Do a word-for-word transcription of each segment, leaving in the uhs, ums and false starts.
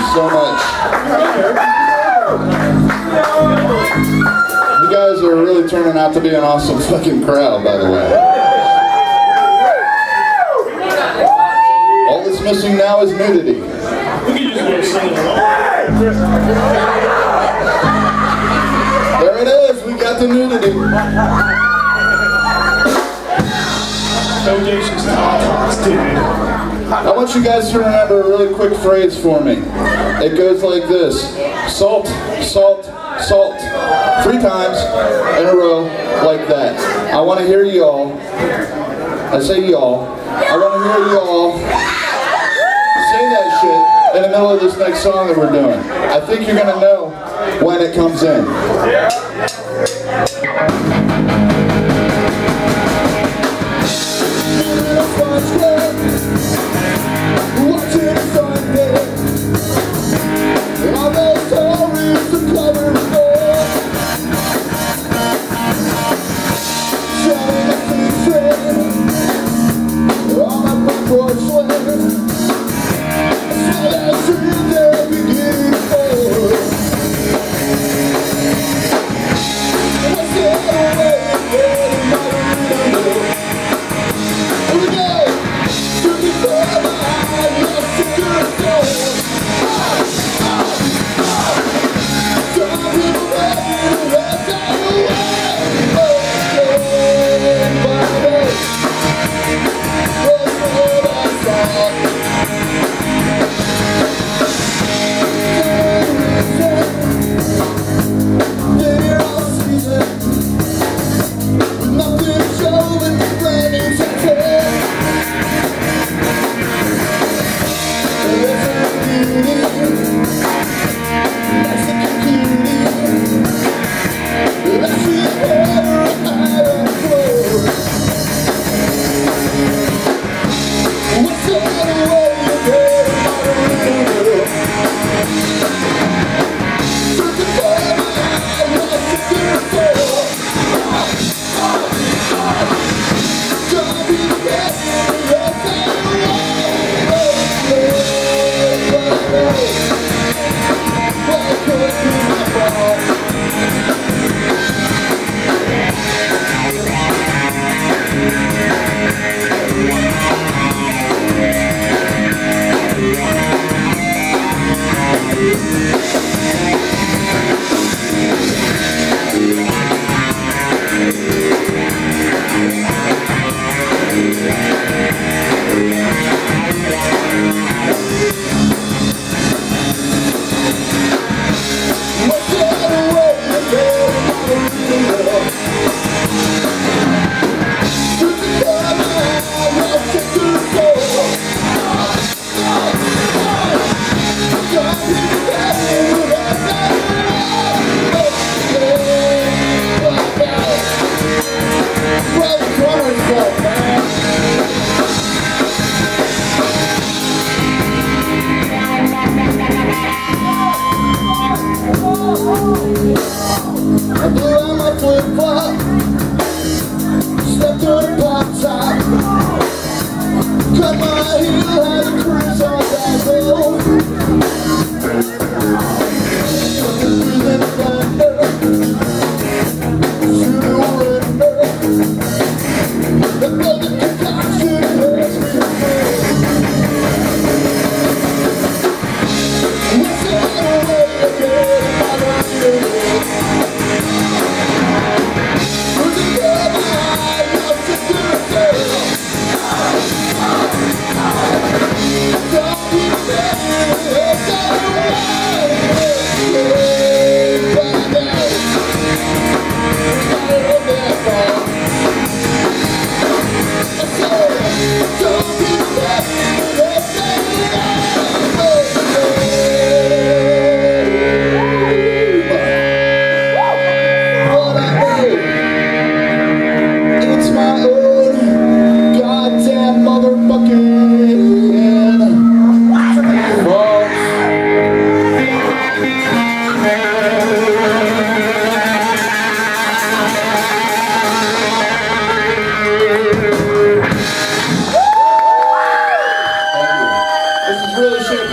so much. You guys are really turning out to be an awesome fucking crowd, by the way. All that's missing now is nudity. There it is, we got the nudity. I want you guys to remember a really quick phrase for me. It goes like this: salt, salt, salt. Three times in a row, like that. I want to hear y'all. I say y'all. I want to hear y'all say that shit in the middle of this next song that we're doing. I think you're gonna know when it comes in.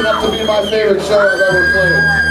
enough to be my favorite show I've ever played.